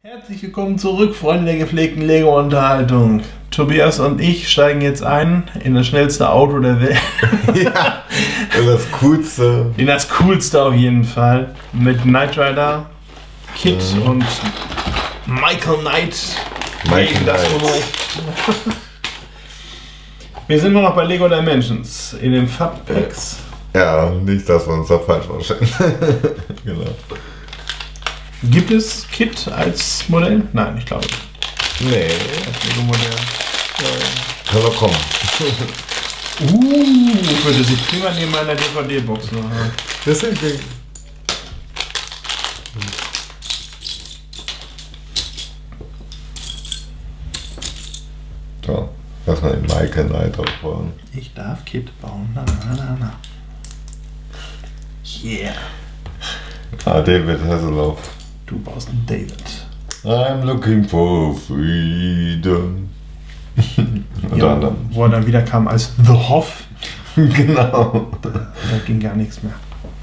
Herzlich willkommen zurück, Freunde der gepflegten Lego-Unterhaltung. Tobias und ich steigen jetzt ein in das schnellste Auto der Welt. Ja, das Coolste. In das Coolste auf jeden Fall. Mit Knight Rider, Kit und Michael Knight. Michael Das Knight. Unrecht. Wir sind immer noch bei Lego Dimensions in den Fab Packs. Ja, nicht, dass wir uns da falsch verstehen. Genau. Gibt es Kit als Modell? Nein, ich glaube nicht. Nee, Als Lego-Modell. kann doch kommen. Würde sich prima neben einer DVD-Box noch haben. Deswegen. So, lass mal den Michael Knight aufbauen. Ich darf Kit bauen. Na, na, na, na. Yeah. David Hasselhoff. Du baust einen David. I'm looking for freedom. Unter Ja, anderem. wo er dann wieder kam als The Hoff. Genau. Da ging gar nichts mehr.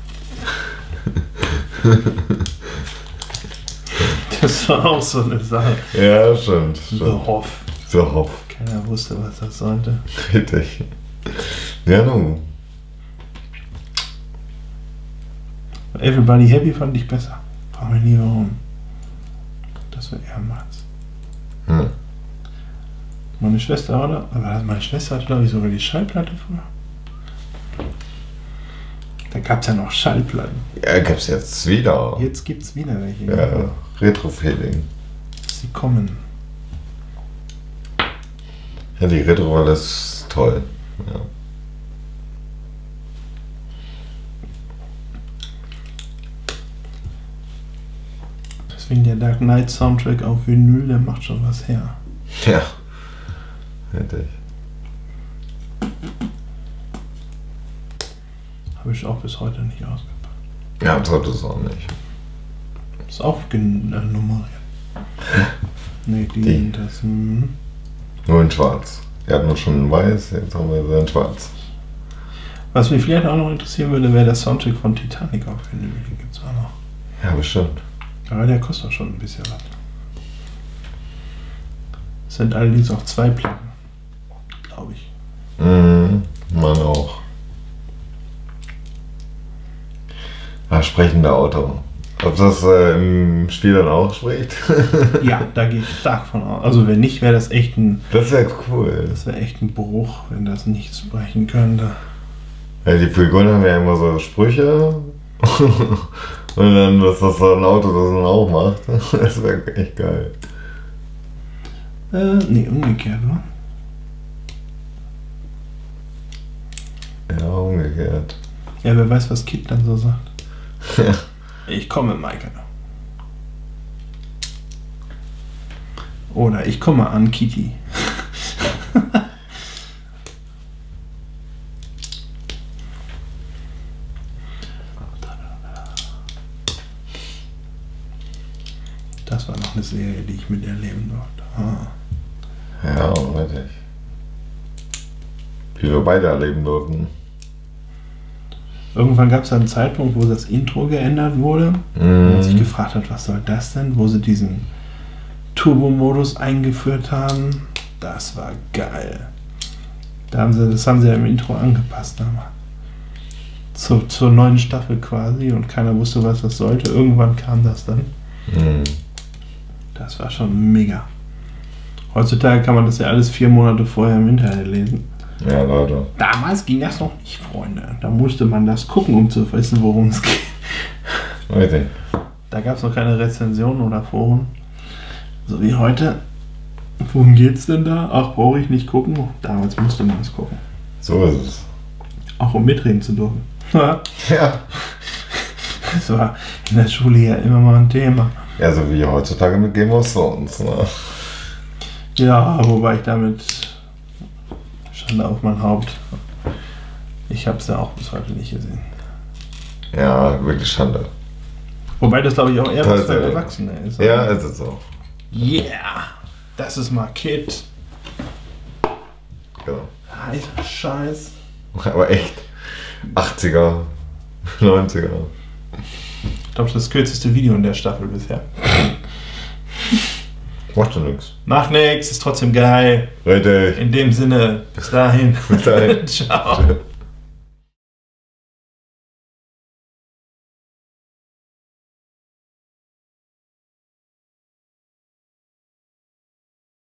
Das war auch so eine Sache. Ja, stimmt. The Hoff. So Hoff. Keiner wusste, was das sollte. Richtig. Ja, nun. Everybody Happy fand ich besser. Frag mich nie warum. Das war Ehrenmanns. Hm. Meine Schwester, oder? Aber meine Schwester hatte, glaube ich, sogar die Schallplatte früher. Da gab es ja noch Schallplatten. Ja, gibt's jetzt wieder. Jetzt gibt es wieder welche. Ja, Retro-Feeling. Sie kommen. Ja, die Retro-Welle ist toll. Ja. Deswegen der Dark Knight Soundtrack auf Vinyl, der macht schon was her. Ja. Richtig. Habe ich auch bis heute nicht ausgepackt. Ja, sollte es auch nicht. Ist auch nummeriert. Nee, Die. das. Nur in schwarz. Wir hatten schon in weiß, jetzt haben wir sie in schwarz. Was mich vielleicht auch noch interessieren würde, wäre der Soundtrack von Titanic auf Vinyl. Den gibt es auch noch. Ja, bestimmt. Aber der kostet auch schon ein bisschen was. Es sind allerdings auch 2 Platten. Glaube ich. Mhm, man auch. Ah, sprechende Auto. Ob das im Spiel dann auch spricht? Ja, da gehe ich stark von aus. Also wenn nicht, wäre das echt ein. Das wäre cool. Das wäre echt ein Bruch, wenn das nicht sprechen könnte. Ja, die Figuren haben ja immer so Sprüche. Und dann, dass das so ein Auto das dann auch macht. Das wäre echt geil. Nee, umgekehrt, oder? Ja, umgekehrt. Ja, wer weiß, was Kit dann so sagt. Ja. Ich komme, Michael. Oder ich komme an, Kitty. Das war noch eine Serie, die ich miterleben durfte. Ja, richtig. Wie wir beide erleben durften. Irgendwann gab es einen Zeitpunkt, wo das Intro geändert wurde. Und man sich gefragt hat, was soll das denn? Wo sie diesen Turbo-Modus eingeführt haben. Das war geil. Das haben sie ja im Intro angepasst damals. Zur neuen Staffel quasi und keiner wusste, was das sollte. Irgendwann kam das dann. Mhm. Das war schon mega. Heutzutage kann man das ja alles 4 Monate vorher im Internet lesen. Ja, Leute. Damals ging das noch nicht, Freunde. Da musste man das gucken, um zu wissen, worum es geht. Richtig. Da gab es noch keine Rezensionen oder Foren. So wie heute. Worum geht's denn da? Ach, brauche ich nicht gucken. Damals musste man es gucken. So ist es. Auch um mitreden zu dürfen. Ja, Ja. das war in der Schule ja immer mal ein Thema. Ja, so wie heutzutage mit Game of Thrones. Ne? Ja, wobei ich damit Schande auf mein Haupt. Ich habe es ja auch bis heute nicht gesehen. Ja, wirklich Schande. Wobei das, glaube ich, auch eher was für Tatsächlich. Erwachsene ist. Ja, ist es so. Yeah! Das ist mal Kid. Genau. Heißer Scheiß. Aber echt. 80er, 90er. Ich glaube, das kürzeste Video in der Staffel bisher. Macht ja nichts. Macht nix, ist trotzdem geil. Richtig. In dem Sinne, bis dahin. Bis dahin. Ciao.